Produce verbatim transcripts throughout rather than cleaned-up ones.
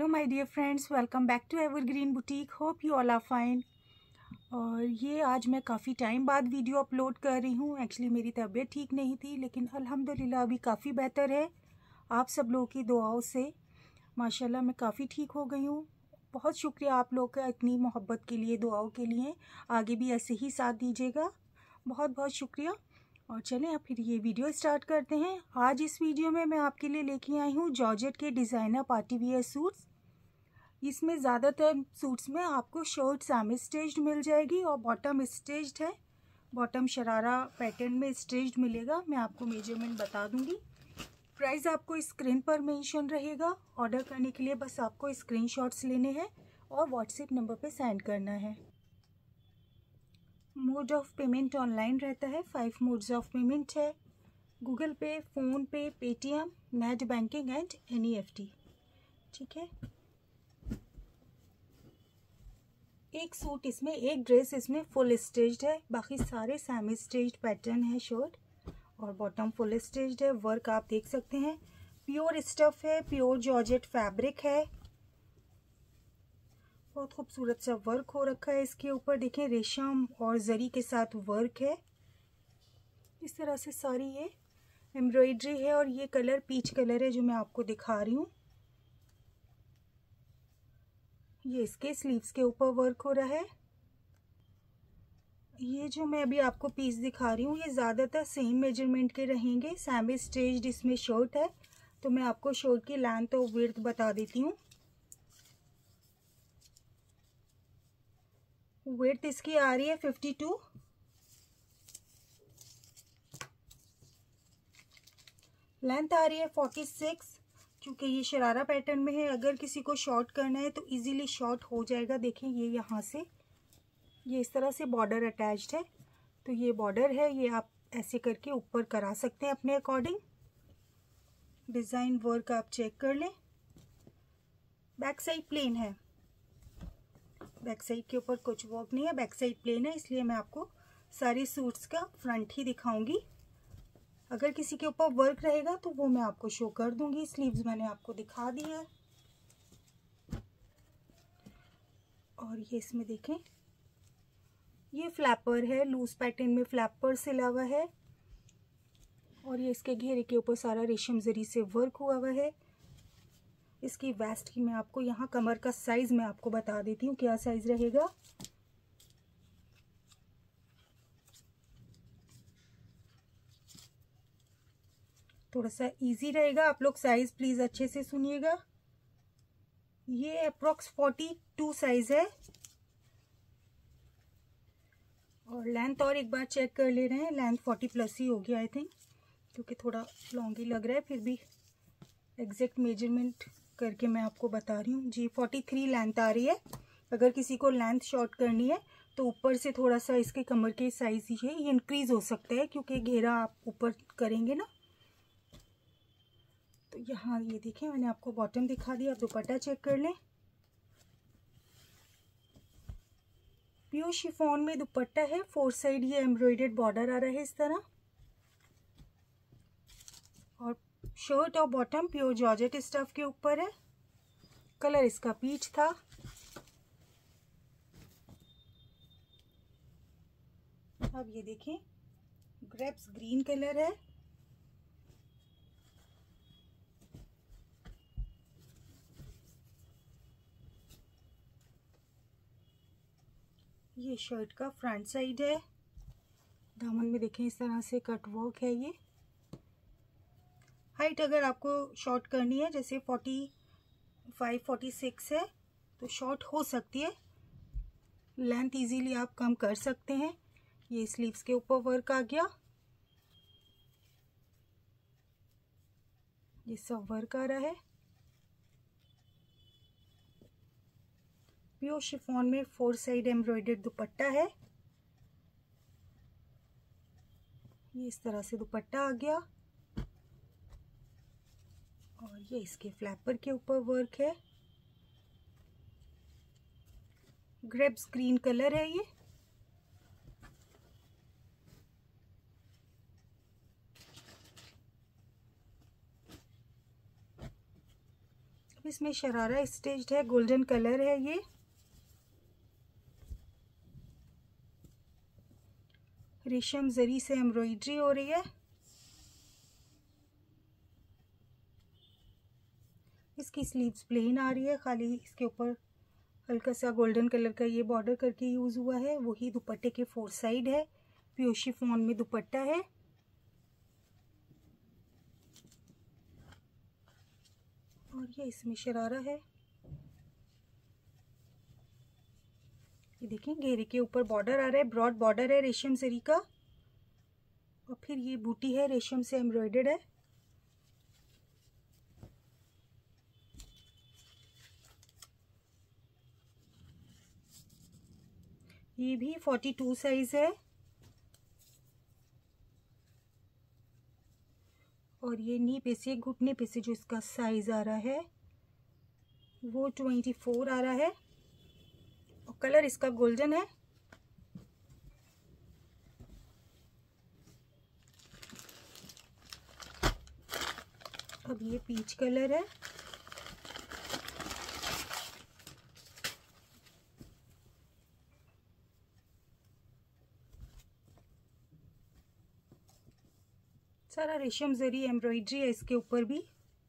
Hello my dear friends, welcome back to evergreen boutique. Hope you all are fine. और ये आज मैं काफ़ी टाइम बाद वीडियो अपलोड कर रही हूँ। एक्चुअली मेरी तबीयत ठीक नहीं थी, लेकिन अल्हम्दुलिल्लाह अभी काफ़ी बेहतर है। आप सब लोगों की दुआओं से माशाल्लाह मैं काफ़ी ठीक हो गई हूँ। बहुत शुक्रिया आप लोग का इतनी मोहब्बत के लिए, दुआओं के लिए। आगे भी ऐसे ही साथ दीजिएगा, बहुत बहुत शुक्रिया। और चलें अब फिर ये वीडियो स्टार्ट करते हैं। आज इस वीडियो में मैं आपके लिए लेके आई हूँ जॉर्जेट के डिज़ाइनर पार्टी वियर सूट्स। इसमें ज़्यादातर सूट्स में आपको शर्ट सेमी स्टिच्ड मिल जाएगी और बॉटम स्टिच्ड है। बॉटम शरारा पैटर्न में स्टिच्ड मिलेगा। मैं आपको मेजरमेंट बता दूंगी। प्राइस आपको स्क्रीन पर मेंशन रहेगा। ऑर्डर करने के लिए बस आपको स्क्रीनशॉट्स लेने हैं और व्हाट्सएप नंबर पे सेंड करना है। मोड ऑफ पेमेंट ऑनलाइन रहता है। फाइव मोड्स ऑफ पेमेंट है। Google Pay, PhonePe, Paytm, net banking and N E F T. ठीक है। एक सूट इसमें, एक ड्रेस इसमें फुल स्टिच्ड है, बाकी सारे सेमी स्टिच्ड पैटर्न है शर्ट। और बॉटम फुल स्टिच्ड है। वर्क आप देख सकते हैं, प्योर स्टफ है, प्योर जॉर्जेट फैब्रिक है। बहुत खूबसूरत सा वर्क हो रखा है इसके ऊपर। देखें, रेशम और जरी के साथ वर्क है। इस तरह से सारी ये एम्ब्रॉयडरी है। और ये कलर पीच कलर है जो मैं आपको दिखा रही हूँ। ये इसके स्लीव्स के ऊपर वर्क हो रहा है। ये जो मैं अभी आपको पीस दिखा रही हूँ, ये ज़्यादातर सेम मेजरमेंट के रहेंगे। सेमी स्टिच्ड इसमें शर्ट है, तो मैं आपको शर्ट की लेंथ और विड्थ बता देती हूँ। विड्थ इसकी आ रही है फिफ्टी टू। लेंथ आ रही है फोर्टी सिक्स। क्योंकि ये शरारा पैटर्न में है, अगर किसी को शॉर्ट करना है तो इजीली शॉर्ट हो जाएगा। देखें, ये यहाँ से ये इस तरह से बॉर्डर अटैच्ड है, तो ये बॉर्डर है, ये आप ऐसे करके ऊपर करा सकते हैं अपने अकॉर्डिंग। डिज़ाइन वर्क आप चेक कर लें। बैक साइड प्लेन है, बैक साइड के ऊपर कुछ वर्क नहीं है, बैक साइड प्लेन है। इसलिए मैं आपको सारी सूट्स का फ्रंट ही दिखाऊंगी। अगर किसी के ऊपर वर्क रहेगा तो वो मैं आपको शो कर दूंगी। स्लीव्स मैंने आपको दिखा दी है। और ये इसमें देखें, ये फ्लैपर है, लूज पैटर्न में फ्लैपर सिला हुआ है। और ये इसके घेरे के ऊपर सारा रेशम जरी से वर्क हुआ हुआ है। इसकी वेस्ट की मैं आपको यहाँ कमर का साइज मैं आपको बता देती हूँ क्या साइज रहेगा। थोड़ा सा इजी रहेगा, आप लोग साइज प्लीज अच्छे से सुनिएगा। ये अप्रोक्स फोर्टी टू साइज है। और लेंथ और एक बार चेक कर ले रहे हैं। लेंथ फोर्टी प्लस ही होगी आई थिंक, क्योंकि थोड़ा लॉन्ग ही लग रहा है। फिर भी एग्जैक्ट मेजरमेंट करके मैं आपको बता रही हूँ। जी फोर्टी थ्री लेंथ आ रही है। अगर किसी को लेंथ शॉर्ट करनी है तो ऊपर से थोड़ा सा इसके कमर के साइज ही है, ये इंक्रीज हो सकता है क्योंकि घेरा आप ऊपर करेंगे ना। तो यहाँ ये देखें, मैंने आपको बॉटम दिखा दिया। आप दुपट्टा चेक कर लें। प्योर शिफॉन में दुपट्टा है। फोर साइड ये एम्ब्रॉयडर्ड बॉर्डर आ रहा है इस तरह। और शर्ट और बॉटम प्योर जॉर्जेट स्टफ के ऊपर है। कलर इसका पीच था। अब ये देखें, ग्रेप्स ग्रीन कलर है। ये शर्ट का फ्रंट साइड है। दामन में देखें इस तरह से कट वर्क है। ये हाइट अगर आपको शॉर्ट करनी है, जैसे फोर्टी फाइव फोर्टी सिक्स है तो शॉर्ट हो सकती है। लेंथ इजीली आप कम कर सकते हैं। ये स्लीव्स के ऊपर वर्क आ गया। ये सब वर्क आ रहा है। प्योर शिफॉन में फोर साइड एम्ब्रॉयडर्ड दुपट्टा है। ये इस तरह से दुपट्टा आ गया। और ये इसके फ्लैपर के ऊपर वर्क है। ग्रेप्स ग्रीन कलर है ये। इसमें शरारा स्टिच्ड है, गोल्डन कलर है ये। रेशम जरी से एम्ब्रॉयडरी हो रही है। इसकी स्लीव्स प्लेन आ रही है, खाली इसके ऊपर हल्का सा गोल्डन कलर का ये बॉर्डर करके यूज हुआ है। वही दुपट्टे के फोर साइड है। प्योर शिफॉन में दुपट्टा है। और ये इसमें शरारा है। ये देखें घेरे के ऊपर बॉर्डर आ रहा है, ब्रॉड बॉर्डर है रेशम जरी का। और फिर ये बूटी है, रेशम से एम्ब्रॉयडर्ड है। ये भी फोर्टी टू साइज है। और ये नी पे से, घुटने पे से जो इसका साइज आ रहा है वो ट्वेंटी फोर आ रहा है। और कलर इसका गोल्डन है। अब ये पीच कलर है। सारा रेशम जरी एम्ब्रॉयडरी है इसके ऊपर भी।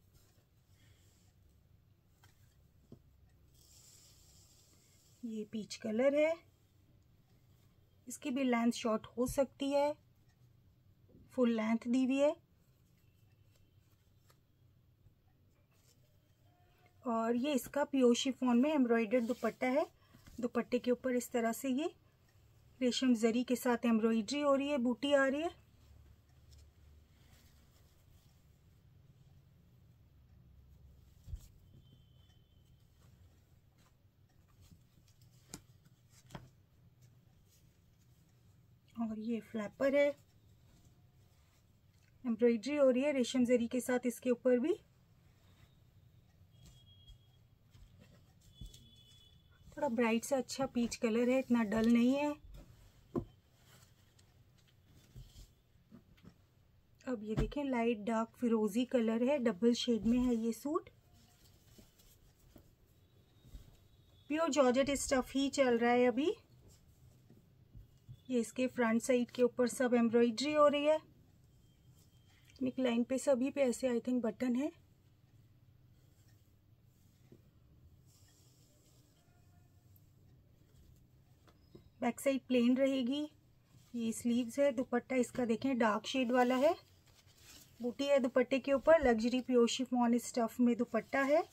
ये पीच कलर है। इसकी भी लेंथ शॉर्ट हो सकती है, फुल लेंथ दी हुई है। और ये इसका प्योर शिफॉन में एम्ब्रॉयडर्ड दुपट्टा है। दुपट्टे के ऊपर इस तरह से ये रेशम जरी के साथ एम्ब्रॉयडरी हो रही है, बूटी आ रही है। और ये फ्लैपर है, एम्ब्रॉयडरी हो रही है रेशम जरी के साथ इसके ऊपर भी। थोड़ा ब्राइट सा अच्छा पीच कलर है, इतना डल नहीं है। अब ये देखें लाइट डार्क फिरोजी कलर है, डबल शेड में है ये सूट। प्योर जॉर्जेट स्टफ ही चल रहा है अभी। ये इसके फ्रंट साइड के ऊपर सब एम्ब्रॉयडरी हो रही है। नेक लाइन पे सभी पे ऐसे आई थिंक बटन है। बैक साइड प्लेन रहेगी। ये स्लीव्स है। दुपट्टा इसका देखें डार्क शेड वाला है। बूटी है दुपट्टे के ऊपर। लग्जरी प्योर शिफॉन स्टफ में दुपट्टा है।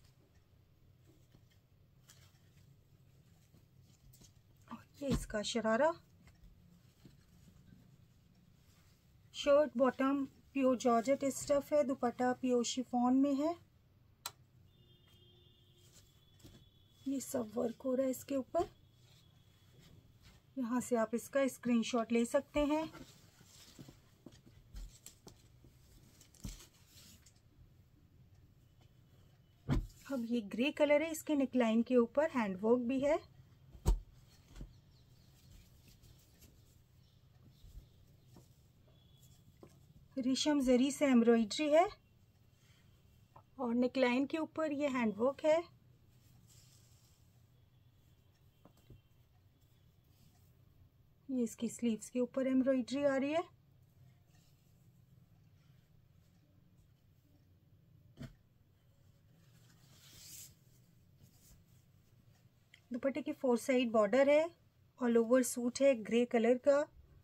और ये इसका sharara. Shirt bottom pure georgette stuff है। दुपट्टा प्योर शिफॉन में है। ये सब वर्क हो रहा है इसके ऊपर। यहाँ से आप इसका स्क्रीनशॉट ले सकते हैं। अब ये ग्रे कलर है, इसके नेकलाइन के ऊपर हैंडवर्क भी है। रेशम जरी से एम्ब्रॉयडरी है और नेकलाइन के ऊपर ये हैंडवर्क है। ये इसकी स्लीव्स के ऊपर एम्ब्रॉयडरी आ रही है। दुपट्टे की फोर साइड बॉर्डर है। ऑल ओवर सूट है ग्रे कलर का।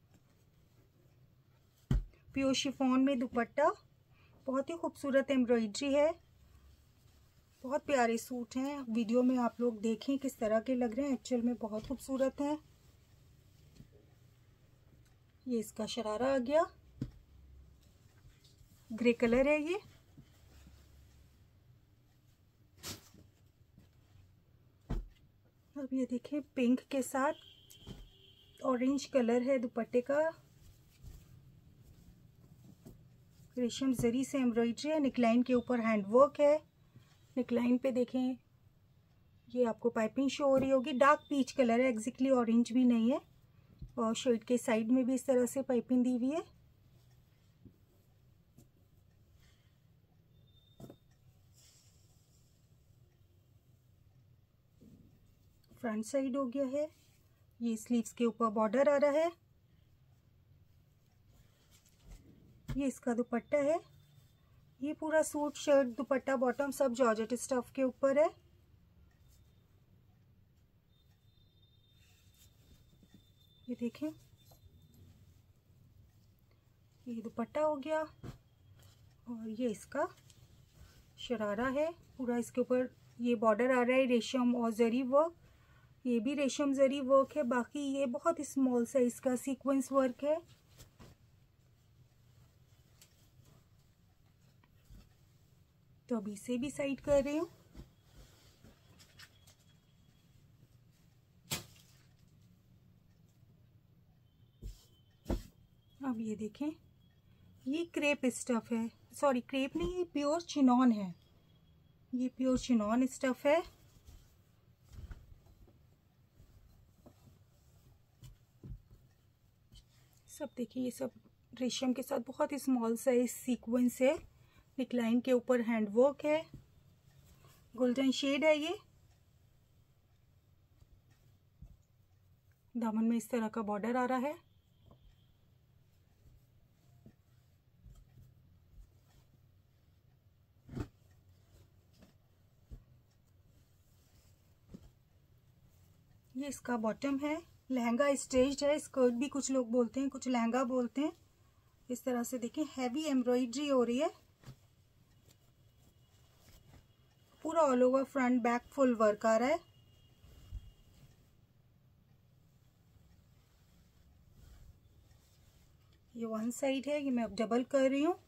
प्योर शिफॉन में दुपट्टा। बहुत ही खूबसूरत एम्ब्रॉयडरी है। बहुत प्यारे सूट हैं। वीडियो में आप लोग देखें किस तरह के लग रहे हैं, एक्चुअल में बहुत खूबसूरत हैं। ये इसका शरारा आ गया। ग्रे कलर है ये। अब ये देखें पिंक के साथ ऑरेंज कलर है दुपट्टे का। रेशम जरी से एम्ब्रॉयडरी है। नेकलाइन के ऊपर हैंडवर्क है। नेकलाइन पे देखें ये आपको पाइपिंग शो हो रही होगी। डार्क पीच कलर है, एग्जैक्टली ऑरेंज भी नहीं है। और शर्ट के साइड में भी इस तरह से पाइपिंग दी हुई है। फ्रंट साइड हो गया है। ये स्लीव्स के ऊपर बॉर्डर आ रहा है। ये इसका दुपट्टा है। ये पूरा सूट, शर्ट, दुपट्टा, बॉटम सब जॉर्जेट स्टफ के ऊपर है। ये देखें, ये दुपट्टा हो गया और ये इसका शरारा है। पूरा इसके ऊपर ये बॉर्डर आ रहा है रेशम और जरी वर्क। ये भी रेशम जरी वर्क है। बाकी ये बहुत स्मॉल साइज का सीक्वेंस वर्क है। तो अभी इसे भी साइड कर रही हूँ। अब ये देखें, ये क्रेप स्टफ है, सॉरी क्रेप नहीं, ये प्योर चिनॉन है। ये प्योर चिनॉन स्टफ है। सब देखिए, ये सब रेशम के साथ बहुत ही स्मॉल साइज सीक्वेंस है। नेकलाइन के ऊपर हैंड वर्क है। गोल्डन शेड है ये। दामन में इस तरह का बॉर्डर आ रहा है। ये इसका बॉटम है। लहंगा स्टेज्ड है। स्कर्ट भी कुछ लोग बोलते हैं, कुछ लहंगा बोलते हैं। इस तरह से देखें, हैवी एम्ब्रॉयडरी हो रही है। पूरा all over front back full work आ रहा है। ये वन साइड है। ये मैं अब डबल कर रही हूँ।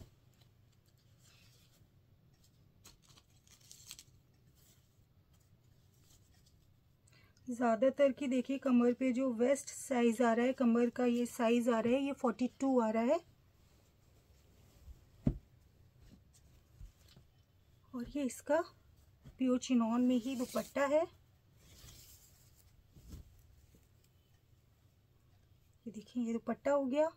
ज़्यादातर की देखिए कमर पे जो वेस्ट साइज आ रहा है, कमर का ये साइज आ रहा है, ये फोर्टी टू आ रहा है। और ये इसका प्योर चिनॉन में ही दुपट्टा है। ये देखिए, ये दुपट्टा हो गया।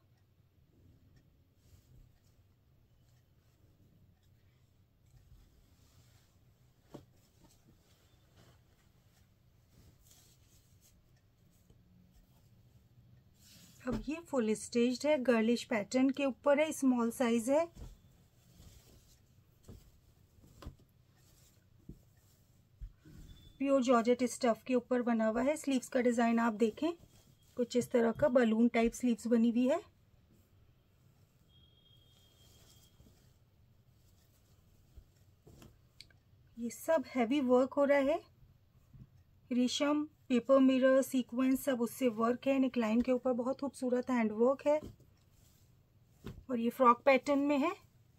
अब ये फुल स्टेज्ड है, गर्लिश पैटर्न के ऊपर है, स्मॉल साइज है। प्योर जॉर्जेट स्टफ के ऊपर बना हुआ है। स्लीव्स का डिजाइन आप देखें, कुछ इस तरह का बलून टाइप स्लीव्स बनी हुई है। ये सब हैवी वर्क हो रहा है। रेशम, पेपर मिरर, सीक्वेंस सब उससे वर्क है। नेकलाइन के ऊपर बहुत खूबसूरत हैंड वर्क है और ये फ्रॉक पैटर्न में है।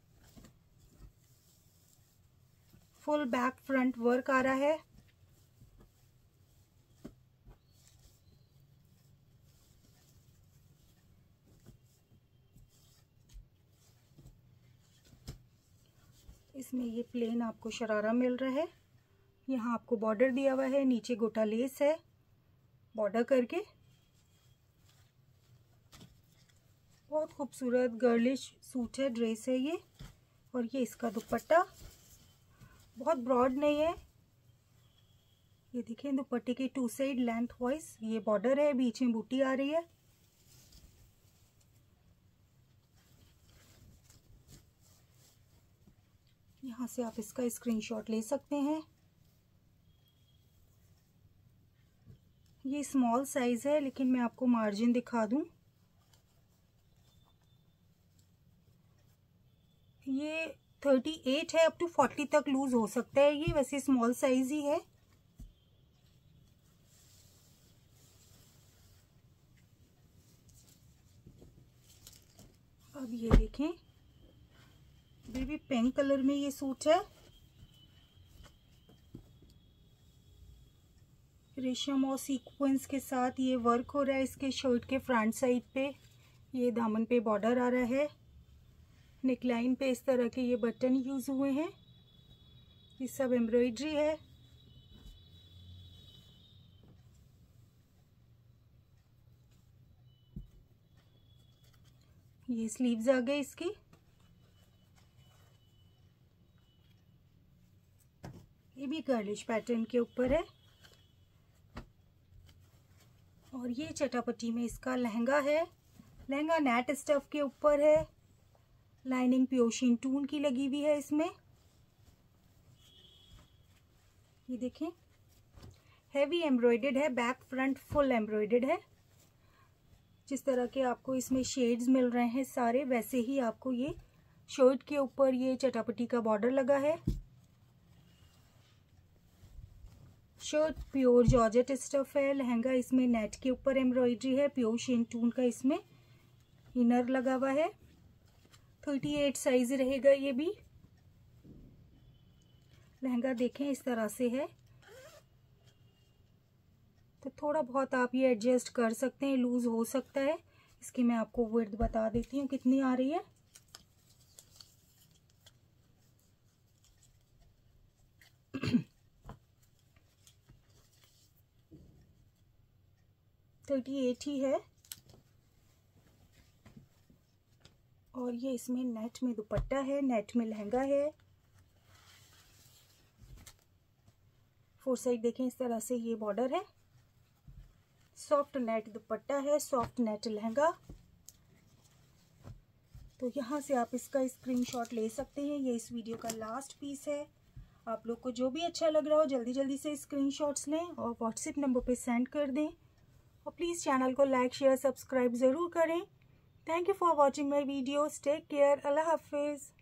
फुल बैक फ्रंट वर्क आ रहा है। इसमें ये प्लेन आपको शरारा मिल रहा है। यहाँ आपको बॉर्डर दिया हुआ है, नीचे गोटा लेस है बॉर्डर करके। बहुत खूबसूरत गर्लिश सूट है, ड्रेस है ये। और ये इसका दुपट्टा बहुत ब्रॉड नहीं है। ये देखिए, दुपट्टे के टू साइड लेंथ वाइज ये बॉर्डर है, बीच में बूटी आ रही है। यहाँ से आप इसका स्क्रीनशॉट ले सकते हैं। ये स्मॉल साइज है, लेकिन मैं आपको मार्जिन दिखा दूं। ये थर्टी एट है, अप टू फोर्टी तक लूज हो सकता है। ये वैसे स्मॉल साइज ही है। अब ये देखें, बेबी पिंक कलर में ये सूट है। रेशम और सीक्वेंस के साथ ये वर्क हो रहा है इसके शर्ट के फ्रंट साइड पे। ये दामन पे बॉर्डर आ रहा है। नेकलाइन पे इस तरह के ये बटन यूज हुए हैं। ये सब एम्ब्रॉयडरी है। ये स्लीव्स आ गए इसकी। ये भी गर्लिश पैटर्न के ऊपर है। ये चटापटी में इसका लहंगा है। लहंगा नेट स्टफ के ऊपर है, लाइनिंग प्योर शिंटून की लगी हुई है इसमें। ये देखें हैवी एम्ब्रॉयडर्ड है, बैक फ्रंट फुल एम्ब्रॉयडर्ड है। जिस तरह के आपको इसमें शेड्स मिल रहे हैं सारे, वैसे ही आपको ये शर्ट के ऊपर ये चटापटी का बॉर्डर लगा है। शर्ट प्योर जॉर्जेट स्टफ है। लहंगा इसमें नेट के ऊपर एम्ब्रॉयडरी है, प्योर शिंटून का इसमें इनर लगा हुआ है। अड़तीस साइज रहेगा ये भी। लहंगा देखें इस तरह से है, तो थोड़ा बहुत आप ये एडजस्ट कर सकते हैं, लूज हो सकता है। इसकी मैं आपको विड्थ बता देती हूँ कितनी आ रही है। थर्टी एट ही है। और ये इसमें नेट में दुपट्टा है, नेट में लहंगा है। फोर साइड देखें इस तरह से ये बॉर्डर है। सॉफ्ट नेट दुपट्टा है, सॉफ्ट नेट लहंगा। तो यहाँ से आप इसका स्क्रीनशॉट ले सकते हैं। ये इस वीडियो का लास्ट पीस है। आप लोग को जो भी अच्छा लग रहा हो जल्दी जल्दी से स्क्रीनशॉट्स लें और व्हाट्सएप नंबर पे सेंड कर दें। और प्लीज़ चैनल को लाइक शेयर सब्सक्राइब ज़रूर करें। Thank you for watching my videos. Take care. अल्लाह हाफिज़।